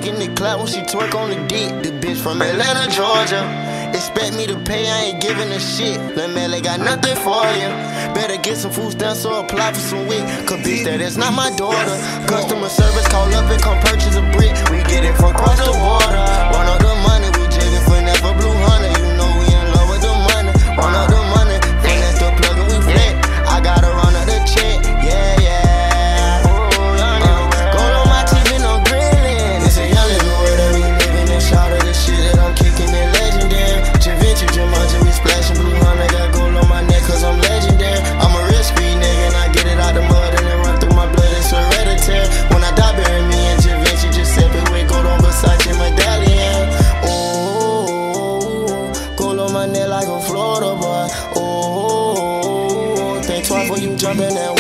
getting the clap when she twerk on the dick. The bitch from Atlanta, Georgia. Expect me to pay, I ain't giving a shit. Lil' Melly got nothing for you. Better get some food stamps or apply for some wig. Cause bitch, that is not my daughter. Customer service, call up and come purchase a brick. We get it from across the water. Run up the money, we jigging for never blue honey. You know we in love with the money. Run up the money, finesse the plug and we flat. I gotta run up the check, yeah, yeah. Gold on my teeth and I'm grilling. It's a young nigga world that we living in. Shout out the shit that I'm kicking it legendary. Javinci, Jumanji, we splashing blue honey. Got gold on my neck cause I'm legendary. I'm a real street nigga and I get it out the mud and it run through my blood. It's hereditary. When I die, bury me and Javinci Giuseppe with gold on Versace medallion. Oh, gold on my neck like a Florida boy. Oh, think twice before you jump in that